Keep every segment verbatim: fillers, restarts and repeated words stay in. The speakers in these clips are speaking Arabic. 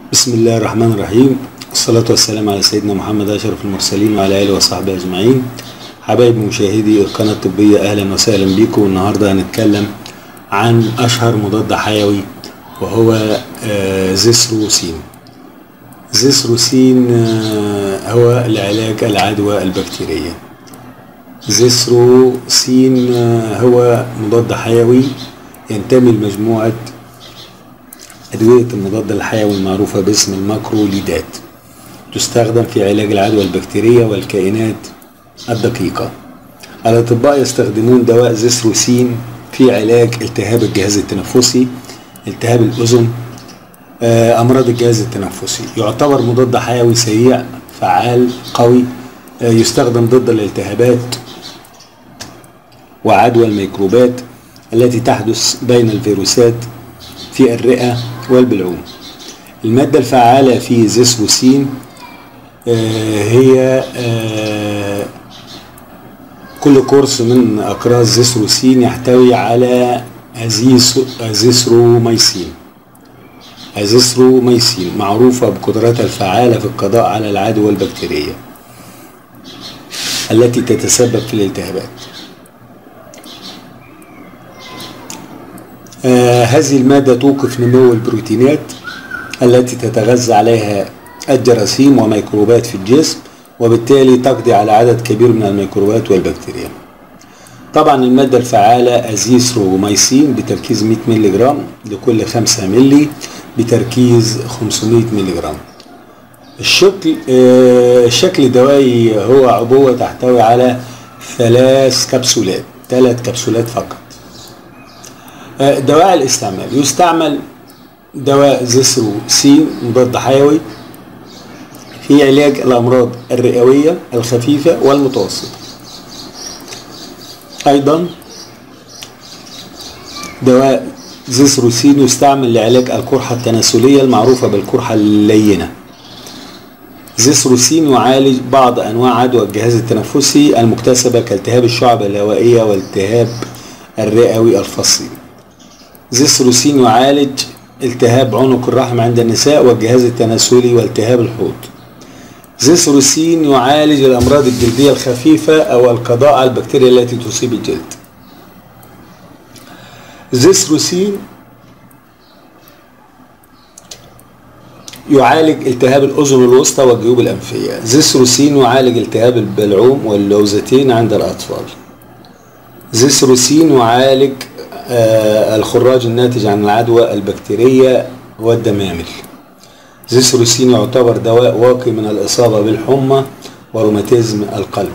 بسم الله الرحمن الرحيم، والصلاة والسلام على سيدنا محمد أشرف المرسلين وعلى آله وصحبه أجمعين. حبايب مشاهدي القناة الطبية، أهلا وسهلا بكم. النهاردة هنتكلم عن أشهر مضاد حيوي وهو زيثروسين. زيثروسين هو لعلاج العدوى البكتيرية. زيثروسين هو مضاد حيوي ينتمي لمجموعة أدوية المضاد الحيوي المعروفة باسم الماكروليدات، تستخدم في علاج العدوى البكتيرية والكائنات الدقيقة. الأطباء يستخدمون دواء زيثروسين في علاج التهاب الجهاز التنفسي، التهاب الأذن، أمراض الجهاز التنفسي. يعتبر مضاد حيوي سريع فعال قوي، يستخدم ضد الالتهابات وعدوى الميكروبات التي تحدث بين الفيروسات في الرئة والبلعوم. المادة الفعالة في زيثروسين هي كل قرص من أقراص زيثروسين يحتوي على أزيثروميسين. أزيثروميسين معروفة بقدرتها الفعالة في القضاء على العدوى البكتيرية التي تتسبب في الالتهابات. آه هذه المادة توقف نمو البروتينات التي تتغذى عليها الجراثيم وميكروبات في الجسم، وبالتالي تقضي على عدد كبير من الميكروبات والبكتيريا. طبعا المادة الفعالة أزيثروميسين بتركيز مئة مللي جرام لكل خمسة مللي بتركيز خمسمئة مللي جرام. الشكل آه الشكل الدوائي هو عبوة تحتوي على ثلاث كبسولات ثلاث كبسولات فقط. دواء الاستعمال: يستعمل دواء زيثروسين مضاد حيوي في علاج الأمراض الرئوية الخفيفة والمتوسطة. أيضا دواء زيثروسين يستعمل لعلاج القرحة التناسلية المعروفة بالقرحة اللينة. زيثروسين يعالج بعض أنواع عدوى الجهاز التنفسي المكتسبة كالتهاب الشعب الهوائية والتهاب الرئوي الفصيل. زيثروسين يعالج التهاب عنق الرحم عند النساء والجهاز التناسلي والتهاب الحوض. زيثروسين يعالج الأمراض الجلدية الخفيفة أو القضاء على البكتيريا التي تصيب الجلد. زيثروسين يعالج التهاب الأذن الوسطى والجيوب الأنفية. زيثروسين يعالج التهاب البلعوم واللوزتين عند الأطفال. زيثروسين يعالج آه الخراج الناتج عن العدوى البكتيرية والدمامل. زيثروسين يعتبر دواء واقي من الإصابة بالحمى وروماتيزم القلب.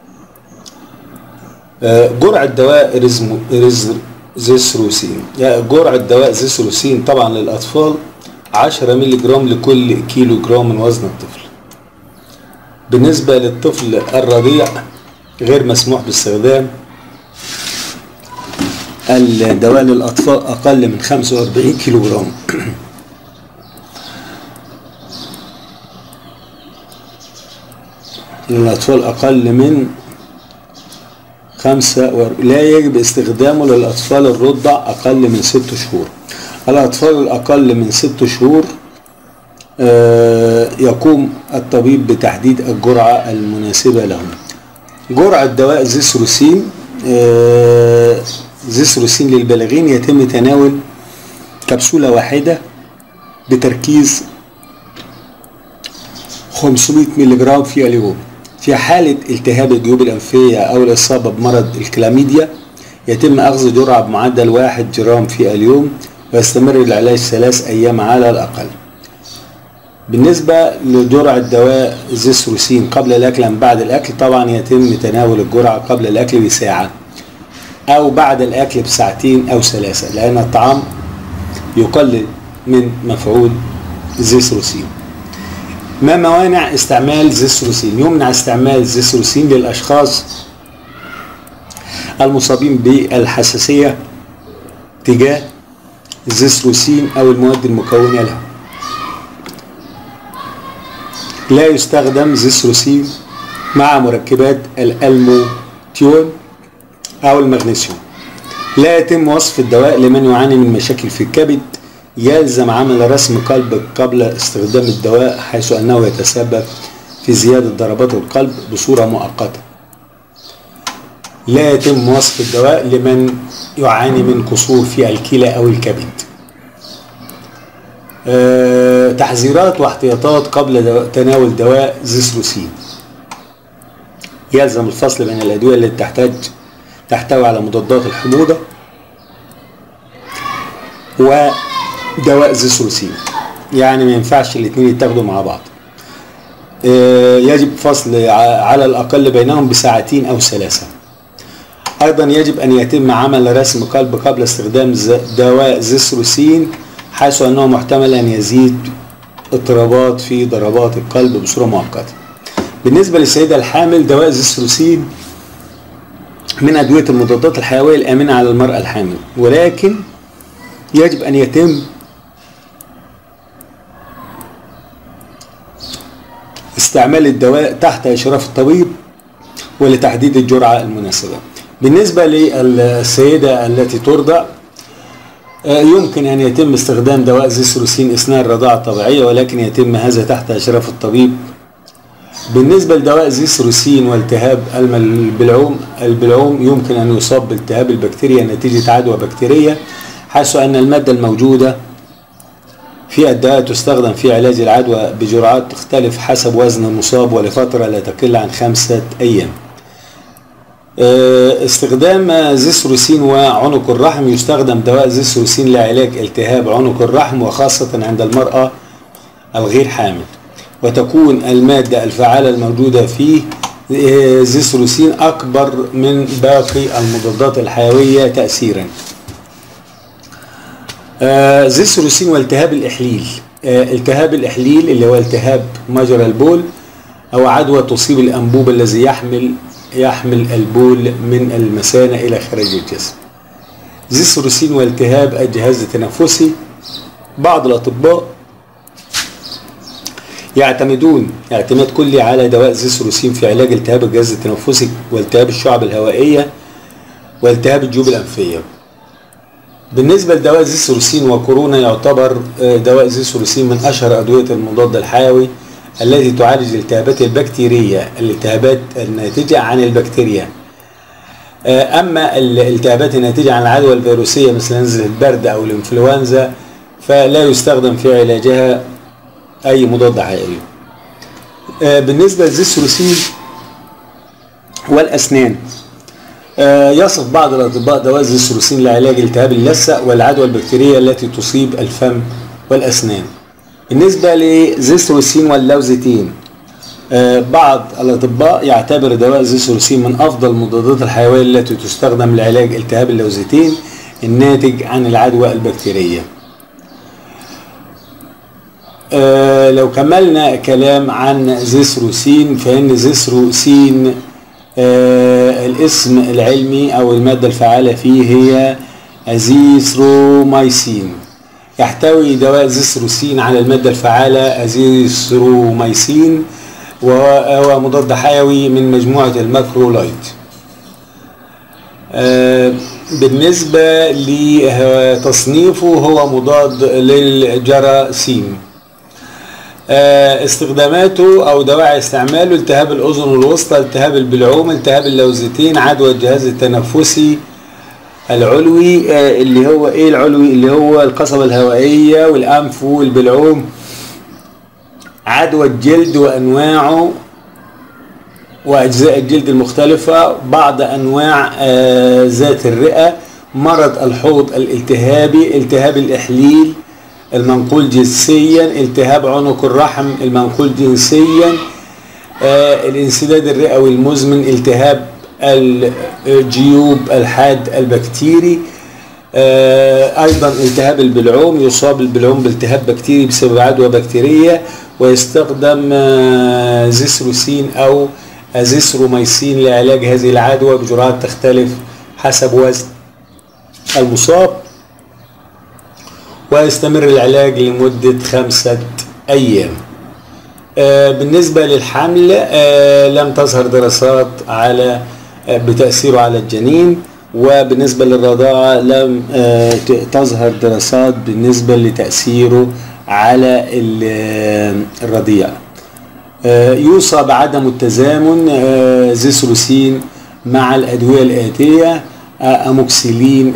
آه جرعة دواء رزم رز زيثروسين يعني جرعة دواء زيثروسين طبعا للأطفال عشرة مللي جرام لكل كيلو جرام من وزن الطفل. بالنسبة للطفل الرضيع غير مسموح باستخدام الدواء للأطفال أقل من خمسة وأربعين كيلو جرام. للأطفال أقل من خمسة وأربعين. لا يجب استخدامه للأطفال الرضع أقل من ست شهور. الأطفال الأقل من ست شهور يقوم الطبيب بتحديد الجرعة المناسبة لهم. جرعة دواء زيثروسين زيثروسين للبالغين يتم تناول كبسولة واحدة بتركيز خمسمئة مللي جرام في اليوم. في حالة التهاب الجيوب الأنفية أو الإصابة بمرض الكلاميديا يتم أخذ جرعة بمعدل واحد جرام في اليوم، ويستمر العلاج ثلاث أيام على الأقل. بالنسبة لجرعة دواء زيثروسين قبل الأكل أم بعد الأكل، طبعا يتم تناول الجرعة قبل الأكل بساعة أو بعد الأكل بساعتين أو ثلاثة، لأن الطعام يقلل من مفعول زيثروسين. ما موانع استعمال زيثروسين؟ يمنع استعمال زيثروسين للأشخاص المصابين بالحساسية تجاه زيثروسين أو المواد المكونة له. لا يستخدم زيثروسين مع مركبات الألموتيون أو المغنيسيوم. لا يتم وصف الدواء لمن يعاني من مشاكل في الكبد، يلزم عمل رسم قلب قبل استخدام الدواء، حيث أنه يتسبب في زيادة ضربات القلب بصورة مؤقتة. لا يتم وصف الدواء لمن يعاني من قصور في الكلى أو الكبد. أه تحذيرات واحتياطات قبل دو... تناول دواء زيثروسين. يلزم الفصل بين الأدوية التي تحتاج تحتوي على مضادات الحموضة ودواء زيثروسين، يعني ما ينفعش الاثنين يتاخدوا مع بعض. أه يجب فصل على الأقل بينهم بساعتين أو ثلاثة. أيضا يجب أن يتم عمل رسم قلب قبل استخدام دواء زيثروسين، حيث أنه محتمل أن يزيد اضطرابات في ضربات القلب بصورة مؤقتة. بالنسبة للسيدة الحامل، دواء زيثروسين من أدوية المضادات الحيوية الآمنة على المرأة الحامل، ولكن يجب أن يتم استعمال الدواء تحت إشراف الطبيب ولتحديد الجرعة المناسبة. بالنسبة للسيدة التي ترضع، يمكن أن يتم استخدام دواء زيثروسين أثناء الرضاعة الطبيعية، ولكن يتم هذا تحت إشراف الطبيب. بالنسبة لدواء زيثروسين والتهاب البلعوم، البلعوم يمكن أن يصاب بالتهاب البكتيريا نتيجة عدوى بكتيرية، حيث أن المادة الموجودة في الدواء تستخدم في علاج العدوى بجرعات تختلف حسب وزن المصاب ولفترة لا تقل عن خمسة أيام. استخدام زيثروسين وعنق الرحم. يستخدم دواء زيثروسين لعلاج التهاب عنق الرحم، وخاصة عند المرأة الغير حامل، وتكون المادة الفعالة الموجودة فيه زيثروسين أكبر من باقي المضادات الحيوية تأثيرا. زيثروسين والتهاب الإحليل. التهاب الإحليل اللي هو التهاب مجرى البول أو عدوى تصيب الأنبوب الذي يحمل يحمل البول من المثانة إلى خارج الجسم. زيثروسين والتهاب الجهاز التنفسي. بعض الأطباء يعتمدون اعتماد كلي على دواء زيثروسين في علاج التهاب الجهاز التنفسي والتهاب الشعب الهوائية والتهاب الجيوب الأنفية. بالنسبة لدواء زيثروسين وكورونا، يعتبر دواء زيثروسين من أشهر أدوية المضاد الحيوي التي تعالج الالتهابات البكتيرية، الالتهابات الناتجة عن البكتيريا. أما الالتهابات الناتجة عن العدوى الفيروسية مثل نزلة البرد أو الإنفلونزا فلا يستخدم في علاجها أي مضاد حيوي. بالنسبة للزيثروسين والأسنان، يصف بعض الأطباء دواء زيثروسين لعلاج التهاب اللثة والعدوى البكتيرية التي تصيب الفم والأسنان. بالنسبة لزيثروسين واللوزيتين، بعض الأطباء يعتبر دواء زيثروسين من أفضل المضادات الحيوية التي تستخدم لعلاج التهاب اللوزيتين الناتج عن العدوى البكتيرية. لو كملنا كلام عن زيثروسين، فإن زيثروسين الاسم العلمي أو المادة الفعالة فيه هي أزيثروميسين. يحتوي دواء زيثروسين على المادة الفعالة أزيثروميسين، وهو مضاد حيوي من مجموعة الماكرولايد. بالنسبة لتصنيفه هو مضاد للجراثيم. استخداماته أو دواعي استعماله: التهاب الأذن الوسطى، التهاب البلعوم، التهاب اللوزتين، عدوى الجهاز التنفسي العلوي اللي هو ايه العلوي اللي هو القصبة الهوائية والأنف والبلعوم، عدوى الجلد وأنواعه وأجزاء الجلد المختلفة، بعض أنواع ذات الرئة، مرض الحوض الالتهابي، التهاب الإحليل المنقول جنسيا، التهاب عنق الرحم المنقول جنسيا، الانسداد الرئوي المزمن، التهاب الجيوب الحاد البكتيري، ايضا التهاب البلعوم، يصاب البلعوم بالتهاب بكتيري بسبب عدوى بكتيرية، ويستخدم زيثروسين او ازيثروميسين لعلاج هذه العدوى بجرعات تختلف حسب وزن المصاب، ويستمر العلاج لمدة خمسة أيام. بالنسبة للحمل لم تظهر دراسات على بتأثيره على الجنين، وبالنسبة للرضاعة لم تظهر دراسات بالنسبة لتأثيره على الرضيع. يوصى بعدم التزامن زيثروسين مع الأدوية الآتية: أموكسيلين،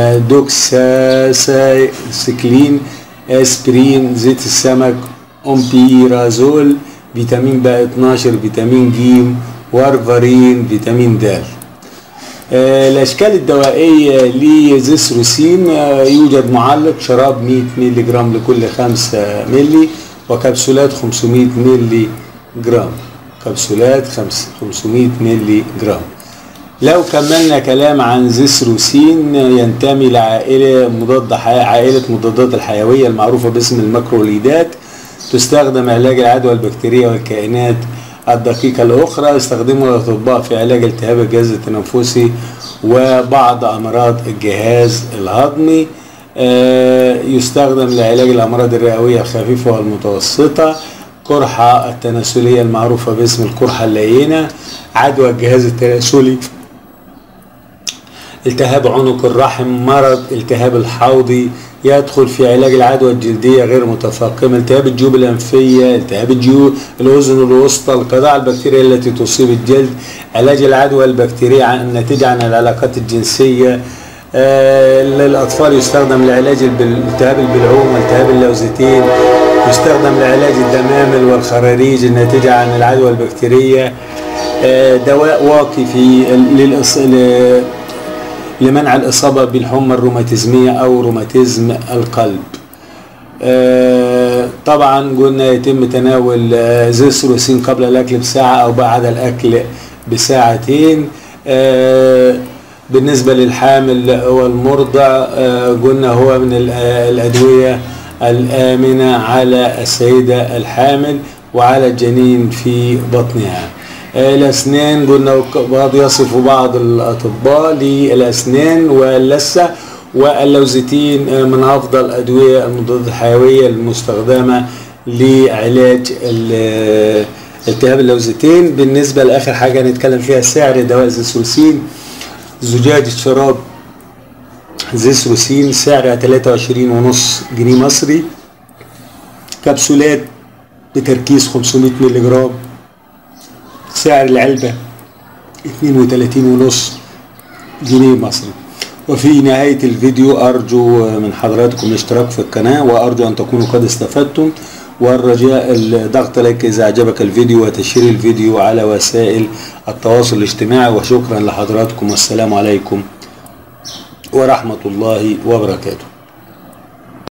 دوكساسيكلين، اسبرين، زيت السمك، أمبيرازول، فيتامين ب اتناشر، فيتامين ج، وارفارين، فيتامين د. الأشكال الدوائية لزيثروسين: يوجد معلق شراب مية مللي جرام لكل خمسة مللي، وكبسولات خمسمية مللي جرام، كبسولات خمسمية مللي جرام. لو كملنا كلام عن زيثروسين، ينتمي لعائلة مضاد عائلة مضادات الحيوية المعروفة باسم الماكروليدات. تستخدم علاج العدوى البكتيرية والكائنات الدقيقة الأخرى. يستخدمها الأطباء في علاج التهاب الجهاز التنفسي وبعض أمراض الجهاز الهضمي. يستخدم لعلاج الأمراض الرئوية الخفيفة والمتوسطة. قرحة التناسلية المعروفة باسم القرحة اللينة. عدوى الجهاز التناسلي. التهاب عنق الرحم. مرض التهاب الحوضي يدخل في علاج العدوى الجلدية غير متفاقمة. التهاب الجيوب الأنفية. التهاب الجيوب الأذن الوسطى. القضاء على البكتيريا التي تصيب الجلد. علاج العدوى البكتيرية الناتجة عن العلاقات الجنسية. آه للأطفال يستخدم لعلاج التهاب البلعوم والتهاب اللوزتين. يستخدم لعلاج الدمامل والخراريج الناتجة عن العدوى البكتيرية. آه دواء واقي في للأص... لمنع الإصابة بالحمى الروماتيزمية أو روماتيزم القلب. آه طبعا قلنا يتم تناول آه زيثروسين قبل الأكل بساعة أو بعد الأكل بساعتين. آه بالنسبة للحامل والمرضع، آه قلنا هو من الأدوية الآمنة على السيدة الحامل وعلى الجنين في بطنها. الأسنان قلنا بعض يصف بعض الأطباء للأسنان واللثة واللوزتين من أفضل أدوية المضادات الحيوية المستخدمة لعلاج التهاب اللوزتين. بالنسبة لآخر حاجة نتكلم فيها سعر دواء زيثروسين. زجاجة شراب زيثروسين سعرها تلاتة وعشرين ونص جنيه مصري. كبسولات بتركيز خمسمية مللي جرام. سعر العلبة اتنين وتلاتين ونص جنيه مصري. وفي نهاية الفيديو أرجو من حضراتكم الاشتراك في القناة، وأرجو أن تكونوا قد استفدتم، والرجاء الضغط لايك إذا أعجبك الفيديو وتشير الفيديو على وسائل التواصل الاجتماعي. وشكرا لحضراتكم، والسلام عليكم ورحمة الله وبركاته.